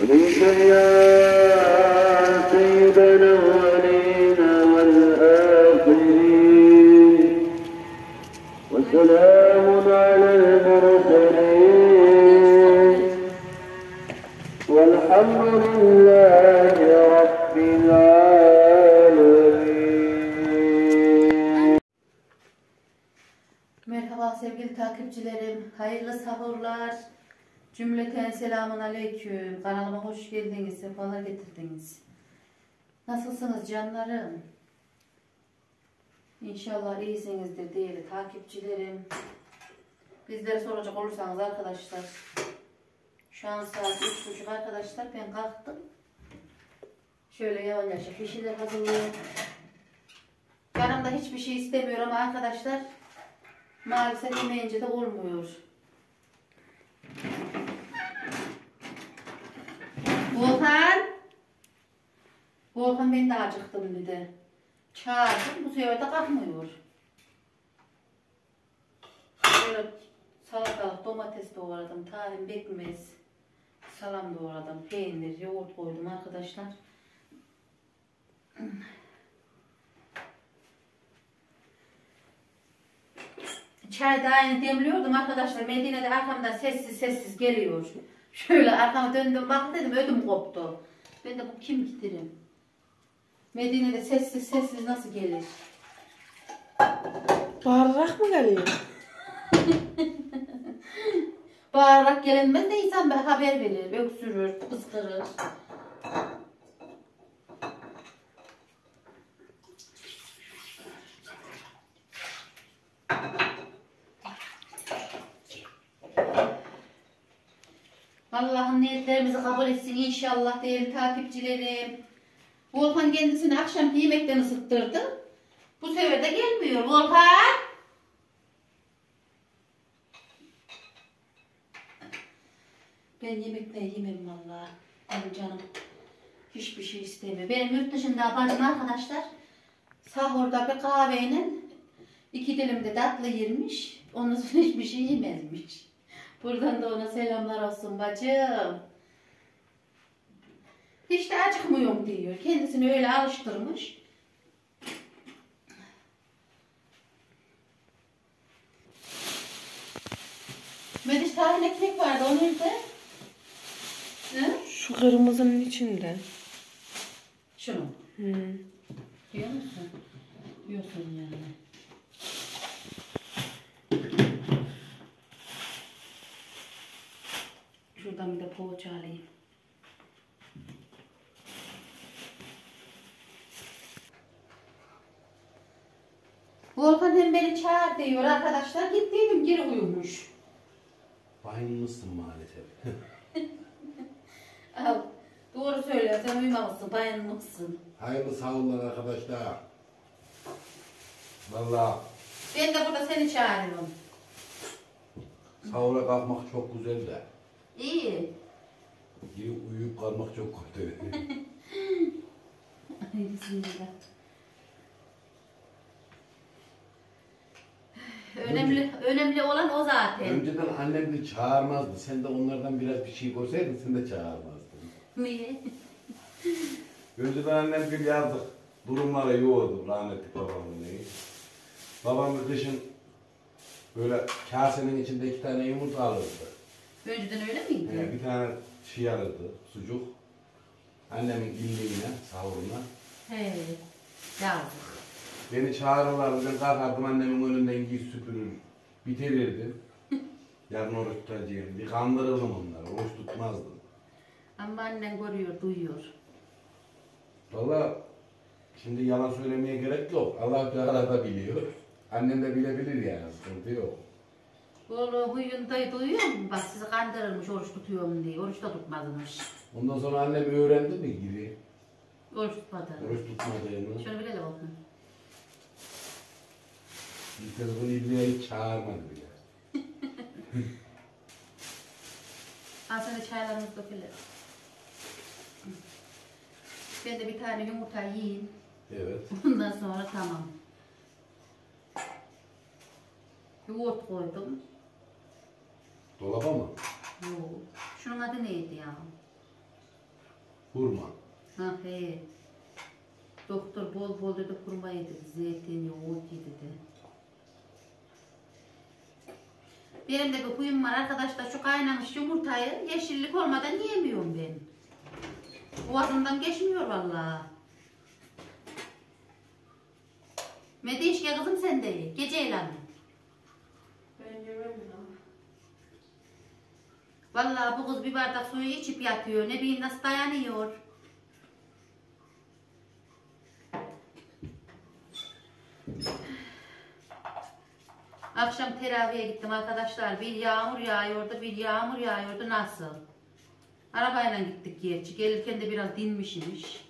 عليك يا سيد الأولين والآخرين وسلام على المرسلين والحمد لله رب العالمين. Merhaba sevgili takipçilerim, hayırlı sahurlar. Cümleten selamun aleyküm. Kanalıma hoş geldiniz, sefalar getirdiniz. Nasılsınız canlarım? İnşallah iyisinizdir değerli takipçilerim. Bizlere soracak olursanız arkadaşlar, şu an saat 3:30 arkadaşlar, ben kalktım. Şöyle yavaşça bir şeyler hazırlıyorum. Yanımda hiçbir şey istemiyor ama arkadaşlar, maalesef yemeyince de olmuyor. Volkan ben de acıktım dedi. Çağırdım, bu sefer de kalkmıyor. Böyle salatalık, domates doğradım, tahin, pekmez, salam doğradım, peynir, yoğurt koydum arkadaşlar. Çay da aynı demliyordum arkadaşlar. Medine'de arkamdan sessiz sessiz geliyor. Şöyle arkama döndüm, bak dedim, ödüm koptu. Ben de bu kim giderim? Medine'de sessiz sessiz nasıl gelir? Bağırarak mı geliyor? Bağırarak gelinmez de insan bir haber verir, öksürür, kıskırır. Allah'ın niyetlerimizi kabul etsin inşallah değerli takipçilerim. Volkan kendisini akşamki yemekten ısıttırdı. Bu sefer de gelmiyor Volkan. Ben yemekle yemem vallahi. Benim canım hiçbir şey istemiyor. Benim yurt dışında bacım arkadaşlar sahurda bir kahveyle 2 dilim de tatlı yermiş. Ondan sonra hiçbir şey yemezmiş. Buradan da ona selamlar olsun bacım. Hiç de acıkmıyorum diyor. Kendisini öyle alıştırmış. Mediş tahin ekmek vardı, o nerede? Hı? Şu kırmızının içinde. Şunu. Hı. Diyor musun? Diyorsun yani. Şuradan bir de poğaça alayım. Volkan hem beni çağır diyor arkadaşlar. Gittiydim, geri uyumuş. Bayılmışsın maalesef. Al, doğru söylüyor, sen uyumamışsın, bayılmışsın. Hayırlı sağollar arkadaşlar. Vallahi Ben de burada seni çağırıyorum. sahura kalkmak çok güzel de. İyi. Uyuyup kalmak çok kötü. Bismillah. Önemli olan o zaten. Önceden annem de çağırmazdı. Sen de onlardan biraz bir şey görseydin sen de çağırmazdın. Niye? Önceden annem gibi yazdık. Durumları yoğurdu rahmetli babamın neyi. Babam kışın böyle kasenin içinde 2 tane yumurta alırdı. Önceden öyle miydi? Bir tane şey alırdı, sucuk. Annemin illiğine, sahuruna. He, yazık. Beni çağırırlardı, ben kalkardım annemin önünden giy süpürür, bitirirdim. Yarın oruç tutacağım. Bir kandırırdım onları, oruç tutmazdım. Ama annen görüyor, duyuyor. Valla şimdi yalan söylemeye gerek yok. Allah Teala da biliyor. Annem de bilebilir yani, sıkıntı yok. Oğlum huyunda duyuyor mu? Bak sizi kandırırmış, oruç tutuyorum diye. Oruç da tutmazmış. Ondan sonra annem öğrendi mi gibi? Oruç tutmadı. Oruç tutmadığını. Şöyle bilelim bakın. Bir kez bunu İlmiye hiç çağırmadı bile. Al sana çaylarımızı dökelim. Ben de bir tane yumurta yiyeyim. Evet. Ondan sonra tamam. Yoğurt koydum. Dolaba mı? Yok. Şunun adı neydi ya? Hurma. Ha he. Doktor bol bol dedi hurma yedi. Zeytin, yoğurt yedi de. Benim de bir huyum var arkadaşlar. Şu kaynamış yumurtayı yeşillik olmadan yiyemiyorum ben. Boğazımdan geçmiyor vallahi. Mediş ya kızım sen de ye. Gece eğlen. Ben yemem bunu. Vallahi bu kız bir bardak suyu içip yatıyor. Ne bileyim nasıl dayanıyor. Akşam teraviye gittim arkadaşlar. Bir yağmur yağıyordu, bir yağmur yağıyordu. Nasıl? Arabayla gittik gerçi. Gelirken de biraz dinmişmiş.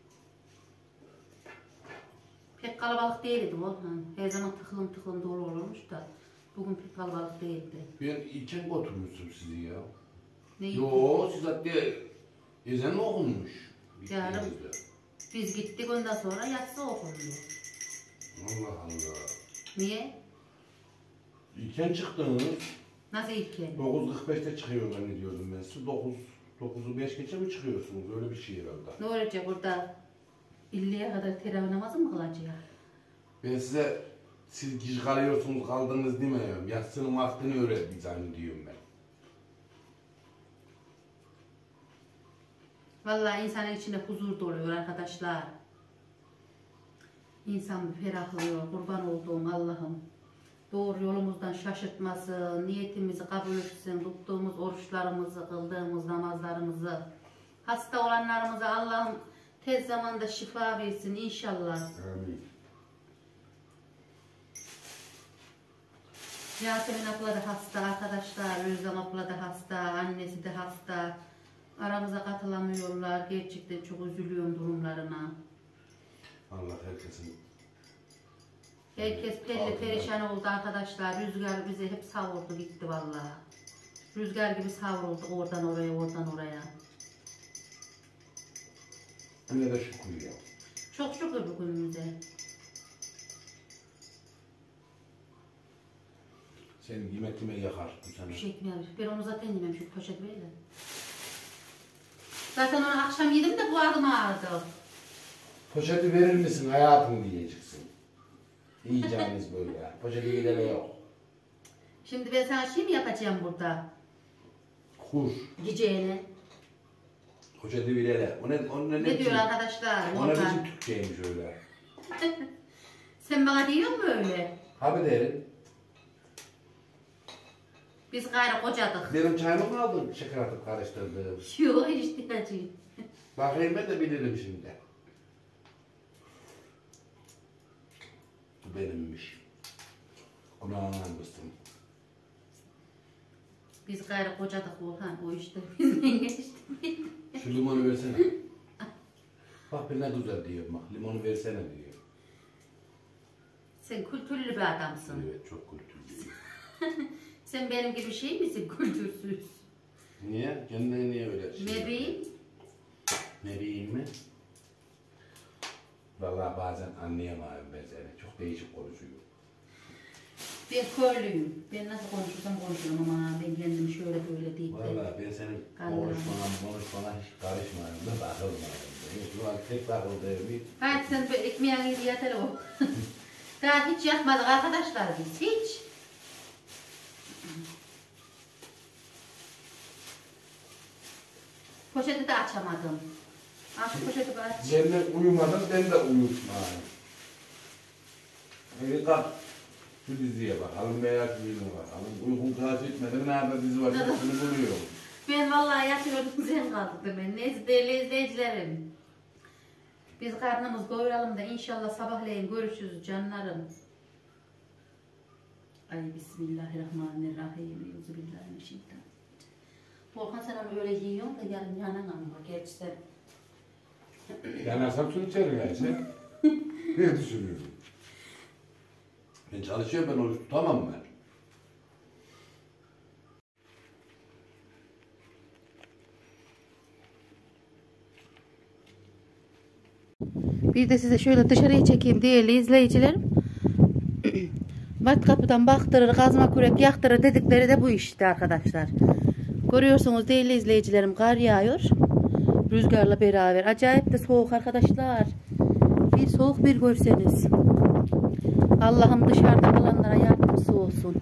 Pek kalabalık değildi bu. Her zaman tıklım tıklım dolu olurmuş da. Bugün pek kalabalık değildi. Ben içen götürmüştüm sizi ya. Ne? Yo siz hatta ezan okunmuş. Yarın. Gittiğinizde. Biz gittik ondan sonra yatsı okundu. Allah Allah. Niye? İlken çıktınız. Nasıl ilken? 9.45'te çıkıyor zannediyordum ben size. 9'u 5 geçe mi çıkıyorsunuz? Öyle bir şey herhalde. Ne olacak burada? 50'ye kadar teravih namazı mı kılacak? Ben size siz gece kalıyorsunuz kaldınız demiyorum. Yatsının vaktini öğrettim zannediyorum ben. Vallahi insanın içinde huzur doluyor arkadaşlar. İnsan bir ferahlıyor. Kurban olduğum Allah'ım. Doğru yolumuzdan şaşırtmasın, niyetimizi kabul etsin, tuttuğumuz oruçlarımızı, kıldığımız namazlarımızı. Hasta olanlarımıza Allah'ım tez zamanda şifa versin inşallah. Amin. Yasemin abla da hasta arkadaşlar, Özlem abla da hasta, annesi de hasta. Aramıza katılamıyorlar. Gerçekten çok üzülüyorum durumlarına. Allah herkesin. Herkes perişan oldu arkadaşlar. Rüzgar bize hep savurdu gitti vallahi. Rüzgar gibi savruldu oradan oraya, oradan oraya. Ne de şükür ya. Çok şükür bugünümüze. Senin yemek yakar bu sene. Bir şey etmiyorum. Ben onu zaten yemem şu poşet böyle. Zaten onu akşam yedim de boğazım ağrıdı. Poşeti verir misin hayatım diyeceksin. Yiyeceğiniz böyle ya. Poşeti gidene yok. Şimdi ben sana şey mi yapacağım burada? Kur. Yiyeceğine. Poşeti verele. Ne diyor arkadaşlar? Ona Oradan. bizim Türkçeymiş öyle. Sen bana diyor mu öyle? Abi derim. Biz gayrı kocadık. Benim çayımı mı aldın? Şeker atıp karıştırdım. Yok işte acı. Bakayım ben de bilirim şimdi. Bu benimmiş. Kulağından bastım. Biz gayrı kocadık Volkan. O işte bizden geçti. Şu limonu versene. Bak bir ne güzel diyor bak. Limonu versene diyor. Sen kültürlü bir adamsın. Evet çok kültürlü. Sen benim gibi şey misin kültürsüz? Niye? Kendine niye öyle şey? Ne bileyim? Ne bileyim mi? Vallahi bazen anlayamıyorum ben seni. Çok değişik konuşuyor. Ben köylüyüm. Ben nasıl konuşursam konuşurum ama ben kendim şöyle böyle deyip de. Vallahi ben senin konuşmana hiç karışmıyorum da takılmıyorum. Şu an tek takıldığım Hadi sen böyle ekmeğini yedi yatalım. Daha hiç yatmadık arkadaşlar biz. Hiç. Poşeti de açamadım. Aç poşeti de aç. Ben de uyumadım, ben de uyutmayayım. Hadi kalk. Şu diziye bakalım, merak ediyorum bakalım. Uykun kaç etmedi, nerede dizi var, hepsini buluyorum. Ben vallahi yatıyordum sen kaldık ben. Neyse değerli izleyicilerim. Biz karnımız doyuralım da inşallah sabahleyin görüşürüz canlarım. Ay bismillahirrahmanirrahim. Euzubillahimineşşeytanirracim. Volkan sen onu öyle yiyorsun da yarın yanan ama gerçi sen. Yanarsam su içerim yani sen. Ne düşünüyorsun? Ben çalışıyorum, ben oruç tutamam ben. Bir de size şöyle dışarıya çekeyim değerli izleyicilerim. Matkapıdan baktırır, kazma kürek yaktırır dedikleri de bu işte arkadaşlar. Görüyorsunuz değerli izleyicilerim, kar yağıyor. Rüzgarla beraber. Acayip de soğuk arkadaşlar. Bir soğuk bir görseniz. Allah'ım dışarıda kalanlara yardımcısı olsun.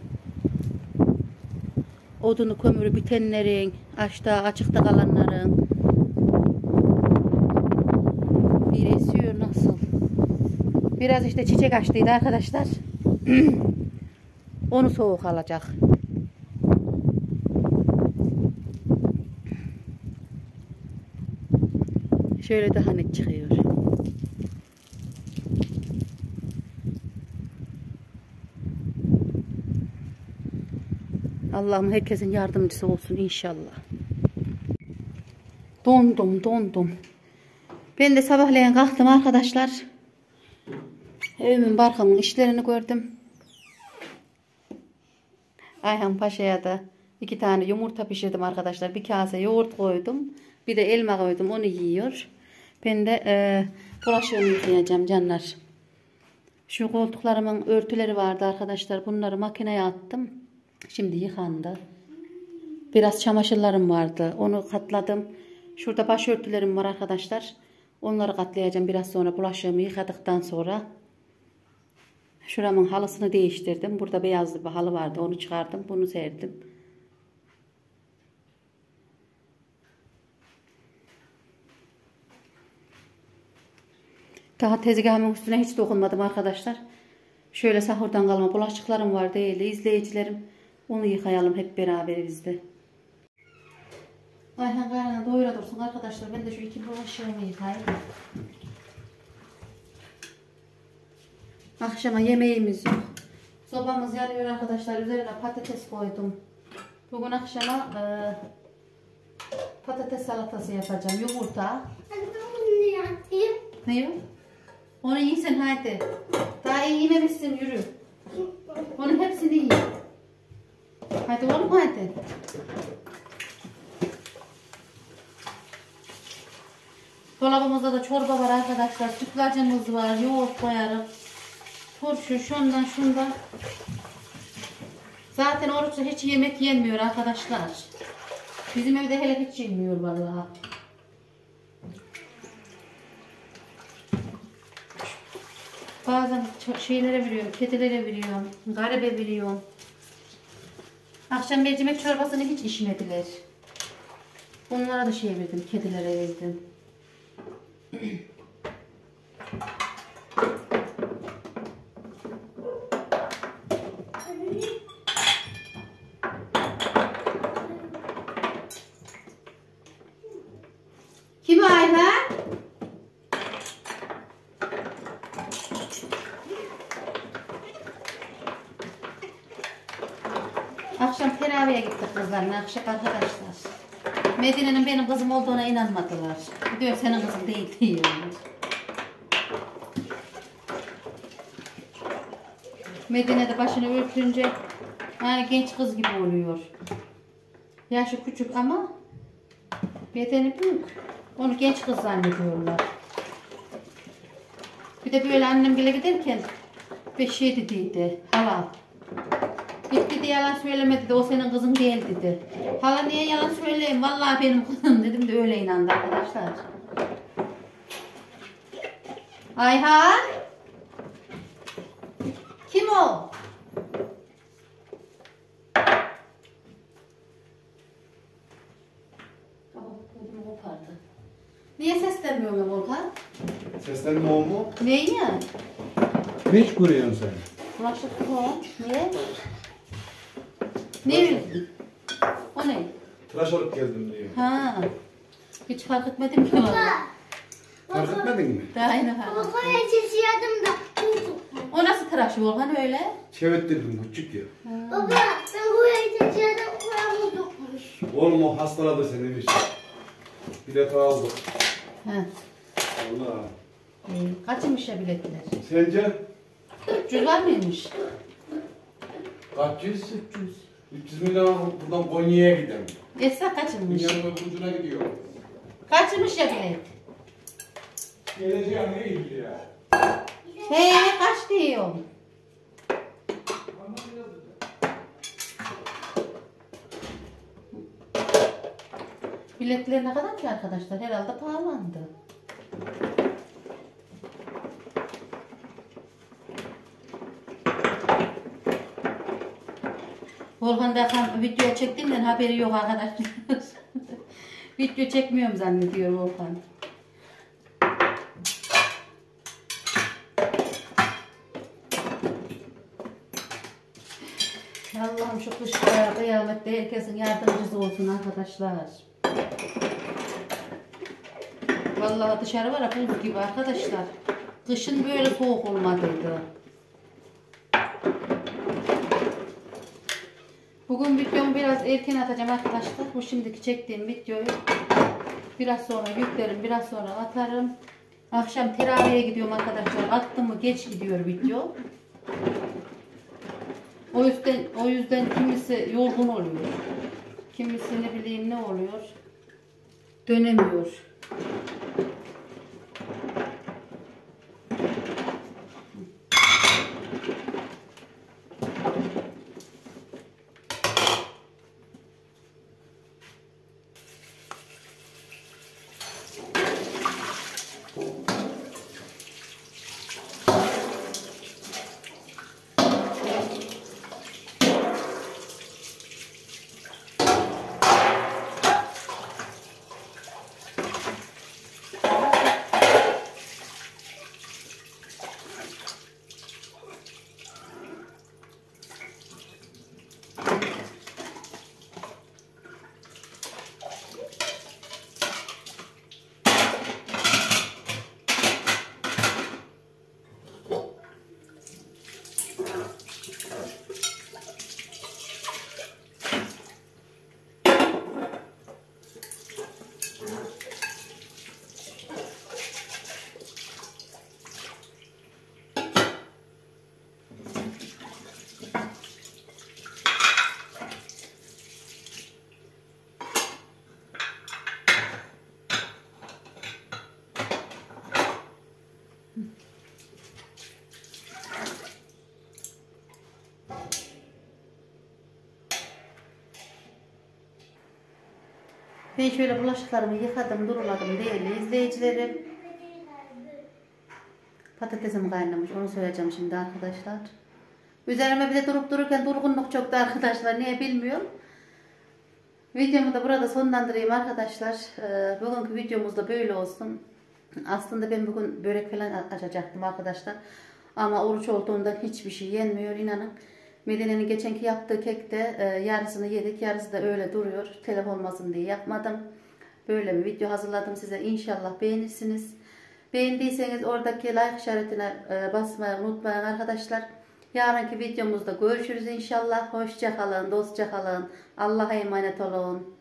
Odunu kömürü bitenlerin, açıkta kalanların. Bir esiyor nasıl. Biraz işte çiçek açtıydı arkadaşlar. Onu soğuk alacak. Şöyle daha net çıkıyor. Allah'ım herkesin yardımcısı olsun inşallah. Dondum. Ben de sabahleyin kalktım arkadaşlar. Evimin barkımın işlerini gördüm. Ayhan Paşa'ya da 2 tane yumurta pişirdim arkadaşlar. Bir kase yoğurt koydum. Bir de elma koydum. Onu yiyor. Ben de bulaşığımı yıkayacağım canlar. Şu koltuklarımın örtüleri vardı arkadaşlar. Bunları makineye attım. Şimdi yıkandı. Biraz çamaşırlarım vardı. Onu katladım. Şurada başörtülerim var arkadaşlar. Onları katlayacağım biraz sonra bulaşığımı yıkadıktan sonra. Şuramın halısını değiştirdim. Burada beyazlı bir halı vardı. Onu çıkardım. Bunu serdim. Daha tezgahımın üstüne hiç dokunmadım arkadaşlar. Şöyle sahurdan kalma bulaşıklarım var değerli izleyicilerim. Onu yıkayalım hep beraber bizde. Ayhan karnına doyura dursun arkadaşlar. Ben de şu 2 bulaşığımı yıkayayım. Akşama yemeğimiz yok. Sobamız yanıyor arkadaşlar. Üzerine patates koydum. Bugün akşama patates salatası yapacağım. Yumurta. Ne yok? Onu yiysen hadi. Daha iyi yememişsin yürü. Onun hepsini yiyin. Hadi oğlum hadi. Dolabımızda da çorba var arkadaşlar. Sütlacımız var. Yoğurt koyarım. Turşu şundan. Zaten oruçta hiç yemek yenmiyor arkadaşlar. Bizim evde hele hiç yenmiyor vallahi. Bazen şeylere veriyorum, kedilere veriyorum, garibe veriyorum. Akşam mercimek çorbasını hiç içmediler. Onlara da şey verdim, kedilere verdim. Kim o Ayhan? Akşam teraviye gittik kızlarla akşam arkadaşlar. Medine'nin benim kızım olduğuna inanmadılar. Diyor senin kızın değil diyorlar. Medine'de başını örtünce yani genç kız gibi oluyor. Yaşı küçük ama bedeni büyük. Onu genç kız zannediyorlar. Bir de böyle annem bile giderken 5-7 dedi halal. Gitti de yalan söylemedi de o senin kızın değil dedi. Hala niye yalan söyleyeyim? Vallahi benim kızım dedim de öyle inandı arkadaşlar. Ayhan? Kim o? Niye seslenmiyorsun Volkan? Seslenme o mu? Neyi ya? Ne iş kuruyorsun sen? Bulaşık o. Niye? Ne bildin? O ne? Tıraş olup geldim diyor. Ha. Hiç fark etmedim ki valla. Fark etmedin mi? Daha yeni fark ettim. O nasıl tıraşı Volkan öyle? Çevirttirdim küçük ya. Baba ben buraya geçiyordum. Kulağımı dokmuş. Oğlum o hastaladı seni bir şey. Bilet aldık. Ha. Allah. Kaçmış ya biletler? Sence? 300 var mıymış? Kaç yüz? 300. 300 milyon buradan Konya'ya gidelim. Esra kaçırmış? Dünyanın ucuna gidiyor. Kaçırmış ya bilet? Geleceğim ne ilgili ya? He kaç diyor? Biletler ne kadar ki arkadaşlar? Herhalde pahalandı. Volkan da video çektiğimden haberi yok arkadaşlar. Video çekmiyorum zannediyor Volkan. Allah'ım şu kışta kıyamette herkesin yardımcısı olsun arkadaşlar. Vallahi dışarı var ya buz gibi arkadaşlar. Kışın böyle soğuk olmadıydı. Bugün videomu biraz erken atacağım arkadaşlar. Bu şimdiki çektiğim videoyu biraz sonra yüklerim, biraz sonra atarım. Akşam teraviye gidiyorum arkadaşlar. Attım mı geç gidiyor video. O yüzden kimisi yorgun oluyor. Kimisi ne bileyim ne oluyor. Dönemiyor. Ben şöyle bulaşıklarımı yıkadım, duruladım değerli izleyicilerim. Patatesim kaynamış, onu söyleyeceğim şimdi arkadaşlar. Üzerime bir de durup dururken durgunluk çöktü arkadaşlar, niye bilmiyorum. Videomu da burada sonlandırayım arkadaşlar. Bugünkü videomuz da böyle olsun. Aslında ben bugün börek falan açacaktım arkadaşlar. Ama oruç olduğundan hiçbir şey yenmiyor inanın. Medine'nin geçenki yaptığı kekte yarısını yedik, yarısı da öyle duruyor. Telef olmasın diye yapmadım. Böyle bir video hazırladım size. İnşallah beğenirsiniz. Beğendiyseniz oradaki like işaretine basmayı unutmayın arkadaşlar. Yarınki videomuzda görüşürüz inşallah. Hoşça kalın, dostça kalın. Allah'a emanet olun.